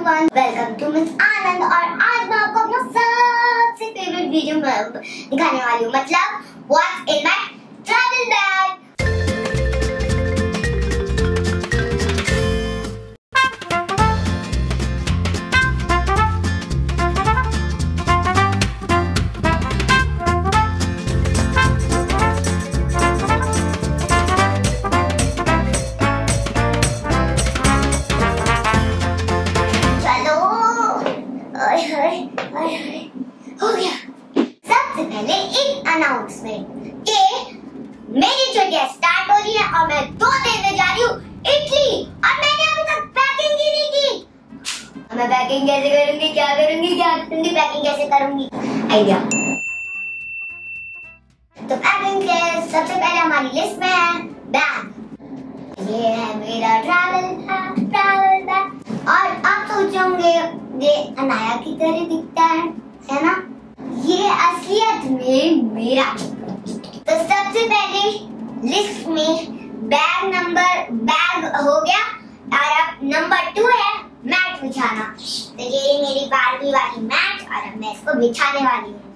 Everyone, welcome to miss Anand. और आज मैं आपको अपना सबसे फेवरेट वीडियो दिखाने वाली हूँ, मतलब what's in my travel bag. हो गया। सबसे पहले एक अनाउंसमेंट कि मेरी छुट्टियां स्टार्ट हो रही है और मैं 2 दिन में जा रही हूँ इटली, और मैंने अभी तक पैकिंग ही नहीं की। मैं पैकिंग कैसे करूंगी, क्या करूंगी, पैकिंग कैसे करूंगी, आइडिया। तो पैकिंग के सबसे पहले हमारी लिस्ट में है बैग। ये है मेरा ट्रैवल बैग। और आप सोचोगे ये अनाया की तरह दिखता है ना? ये असलियत में मेरा। तो सबसे पहले लिस्ट में बैग हो गया, और अब नंबर 2 है मैट बिछाना। तो ये मेरी बारहवीं वाली मैट, और अब मैं इसको बिछाने वाली हूँ।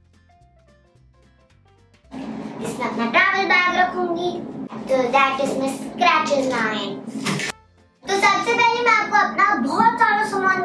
इसमें अपना ट्रैवल बैग रखूंगी, तो that is my scratches line. तो सबसे पहले मैं आपको अपना बहुत सारा सामान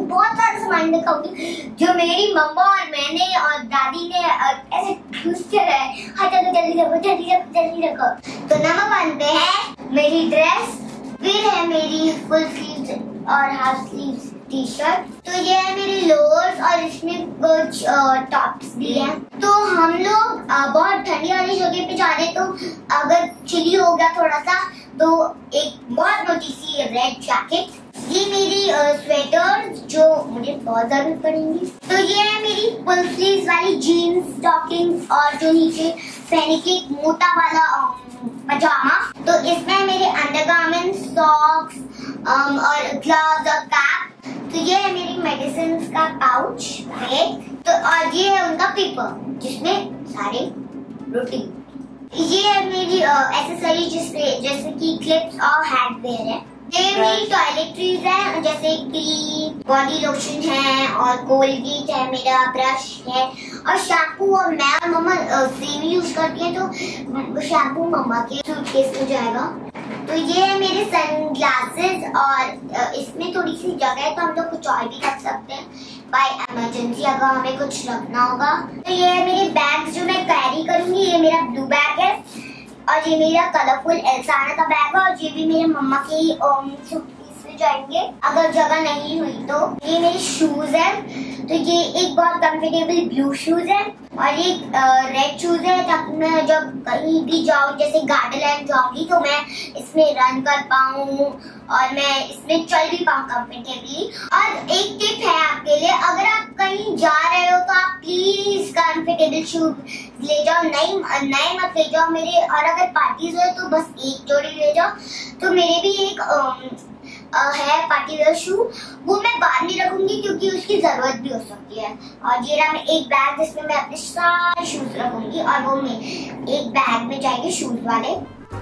दिखाऊंगी जो मेरी मम्मा और मैंने और दादी ने ऐसे ठूसते रहे। हाँ चलो जल्दी रखो। तो नंबर 1 पे है मेरी ड्रेस, फिर है मेरी फुल स्लीव्स और हाफ स्लीव्स टी शर्ट। तो ये है मेरी लोअर्स, और इसमें कुछ टॉप्स भी हैं। तो हम लोग बहुत ठंडी वाली जगह पे जा रहे हैं, तो अगर चिली हो गया थोड़ा सा, तो एक बहुत मोटी सी रेड जैकेट। ये मेरी स्वेटर जो मुझे बहुत जरूरत पड़ेंगी। तो ये है मेरी फुल स्लीव्स वाली जीन्स, स्टॉकिंग्स, और जो नीचे पहने के मोटा वाला पजामा। तो इसमें मेरे अंडरगारमेंट्स, सॉक्स और ग्लव्स और कैप। तो ये है मेरी मेडिसिन का पाउच है। तो और ये है उनका पेपर जिसमें सारे रूटीन। ये है मेरी एक्सेसरी जैसे कि क्लिप्स और हैंड वेयर है। ये मेरी टॉयलेटरीज है, जैसे क्रीम, बॉडी लोशन है, और कोलगेट है, मेरा ब्रश है, और शैम्पू। और मैं और मम्मा सेम यूज करती है, तो शैम्पू मम्मा के सूटकेस में जाएगा। तो ये है मेरे सनग्लासेस, और इसमें थोड़ी सी जगह है, तो हम लोग कुछ और भी रख सकते हैं बाय इमरजेंसी अगर हमें कुछ रखना होगा। तो ये है मेरे बैग्स जो मैं कैरी करूंगी। ये मेरा ब्लू बैग है, और ये मेरा कलरफुल एल्साना का बैग है, और ये भी मेरे मम्मा की सूटकेस में जाएंगे अगर जगह नहीं हुई तो। ये मेरे शूज है, तो ये एक बहुत कंफर्टेबल ब्लू शूज है, और ये रेड शूज है, ताकि मैं जब कहीं भी जाऊँ, जैसे गार्डनलैंड जाऊंगी, तो मैं इसमें रन कर पाऊँ और मैं इसमें चल भी पाऊँ कंफर्टेबली। और एक टिप है आपके लिए, अगर आप कहीं जा रहे हो तो आप प्लीज कंफर्टेबल शूज ले जाओ, नए मत ले जाओ मेरे। और अगर पार्टीज हो तो बस एक जोड़ी ले जाओ। तो मेरे भी एक है पार्टी वेयर शू, वो मैं बाद में रखूंगी क्योंकि उसकी जरूरत भी हो सकती है। और ये रहा मैं एक बैग जिसमें मैं अपने सारे शूज रखूंगी, और वो मैं एक बैग में जाएंगे शूज वाले।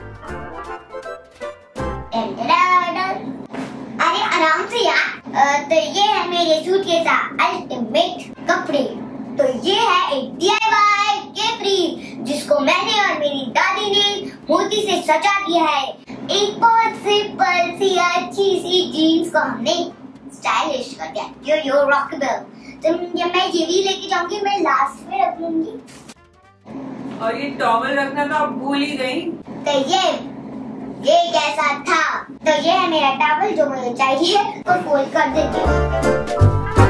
अरे आराम से यार। तो ये है मेरे सूट के साथ अल्टीमेट कपड़े। तो ये है एक DIY कैप्री जिसको मैंने और मेरी दादी ने मोती से सजा दिया है। एक बहुत सिंपल सी अच्छी सी जीन्स को हमने स्टाइलिश कर दिया, यो रॉकेबल। तो मैं ये भी लेके जाऊंगी, मैं लास्ट में रख लूंगी। और ये टॉवल रखना तो आप भूल ही गई। तो ये कैसा था? तो ये है मेरा टॉवल जो मुझे चाहिए, तो फोल्ड कर देती हूँ।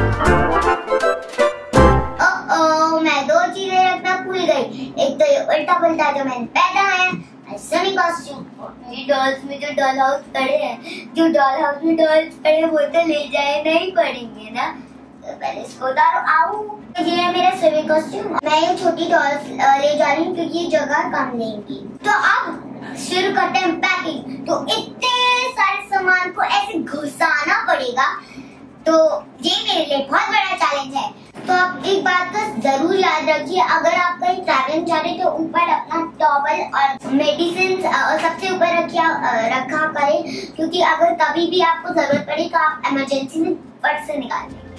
मैं 2 चीजें रखना भूल गई। एक तो ये उल्टा पुल्टा जो मैंने पहना है, सनी कॉस्ट्यूम, और मेरी डॉल्स में जो डॉल हाउस पड़े हैं, जो डॉल हाउस में डॉल्स पड़े वो तो ले जाए नहीं पड़ेंगे ना, तो पहले इसको उतारो। आओ, तो ये है मेरा स्विमिंग कॉस्ट्यूम। मैं ये छोटी डॉल्स ले जा रही हूँ क्योंकि ये जगह कम लेंगी। तो अब शुरू करते हैं पैकिंग। तो इतने सारे सामान को ऐसे घुसाना पड़ेगा, तो ये मेरे लिए बहुत बड़ा चैलेंज है। तो आप एक बात का जरूर याद रखिए, अगर आप कहीं ट्रैवलिंग जा रहे तो ऊपर अपना टॉवल और मेडिसिन सबसे ऊपर रखा करें, क्योंकि अगर कभी भी आपको जरूरत पड़े तो आप इमरजेंसी में फट से निकाल लेंगे।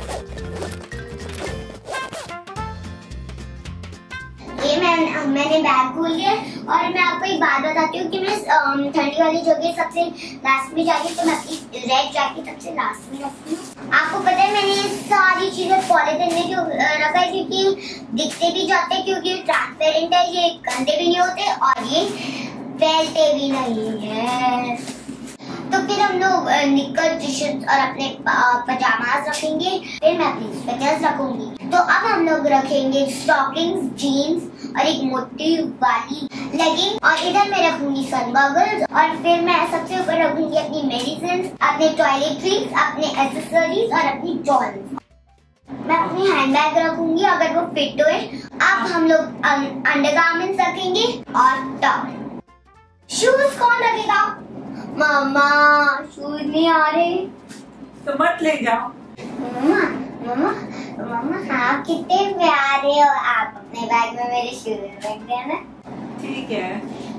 ये मैंने बैग खोल लिया और मैं आपको एक बात बताती हूँ कि मैं ठंडी वाली जगह सबसे लास्ट में जाती हूँ, तो मैं अपनी रेड जैकेट सबसे लास्ट में रखती हूँ। आपको पता है मैंने ये सारी चीजें पॉलिथीन में क्यों रखा है, क्योंकि दिखते भी जाते हैं, क्योंकि ट्रांसपेरेंट है, ये गंदे भी नहीं होते और ये फैलते भी नहीं है। तो फिर हम लोग निकर टी-शर्ट और अपने पजामास रखेंगे, फिर मैं अपनी स्वेटर्स रखूंगी। तो अब हम लोग रखेंगे स्टॉकिंग्स, जीन्स और एक मोटी वाली लेगिंग, और इधर मैं रखूंगी सन गॉगल्स, और फिर मैं सबसे ऊपर रखूंगी अपनी मेडिसिन, अपने टॉयलेटरीज, अपने एक्सेसरीज और अपनी टॉयल्स। मैं अपनी हैंडबैग रखूंगी अगर वो फिट होए। अब हम लोग अंडरगारमेंट्स रखेंगे और टॉवल। शूज कौन रखेगा? मामा शूज नहीं आ रहे तो मत ले जाओ। मम्मा मम्मा मम्मा आप कितने प्यारे हो, आप अपने बैग में मेरे शूज रख देना। ठीक है,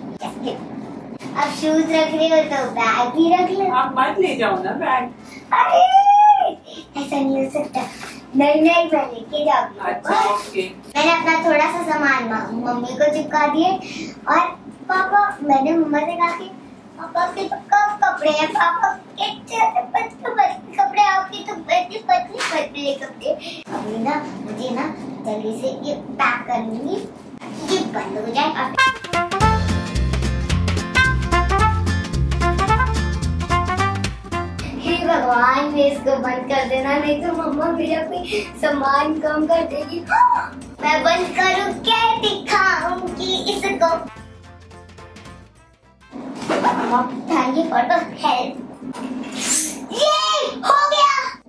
अब शूज रख रहे हो तो बैग ही रख लो। आप मत ले जाओ ना बैग। अरे ऐसा नहीं हो सकता, नहीं मैं लेके जाऊंगी। अच्छा ओके। मैंने अपना थोड़ा सा सामान मम्मी को चिपका दिए, और पापा मैंने मम्मा से कहा कि पापा के तो कम कपड़े हैं, पापा के पतले कपड़े, आपके तो पतले कपड़े। अभी ना मुझे ना जल्दी से ये पैक कर लूंगी, ये बंद हो जाए। हे भगवान मैं इसको बंद कर देना, नहीं तो मम्मा मेरा कोई सामान कम कर देगी। मैं बंद करूँ क्या दिखाऊंगी इसको। Thank you for the help. ये हो गया।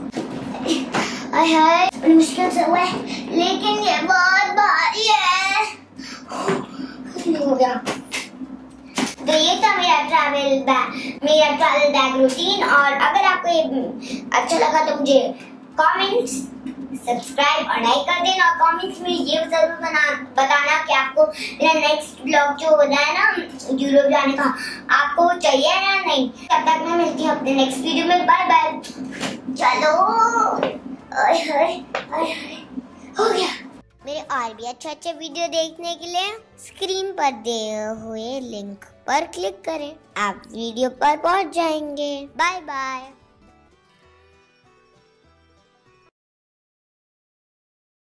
हाय मुश्किल से हुआ है, लेकिन ये बहुत भारी है। हो गया। तो ये था मेरा ट्रैवल बैग रूटीन, और अगर आपको ये अच्छा लगा तो मुझे कमेंट्स, सब्सक्राइब और लाइक कर देना, और कमेंट्स में ये जरूर बताना कि आपको मेरा नेक्स्ट ब्लॉग जो हो रहा है ना यूरोप जाने का, आपको चाहिए या नहीं। तब तक मैं मिलती हूँ अपने नेक्स्ट वीडियो में। Bye bye. चलो हो गया। मेरे और भी अच्छे वीडियो देखने के लिए स्क्रीन पर दिए हुए लिंक पर क्लिक करें, आप वीडियो पर पहुंच जाएंगे। Bye bye.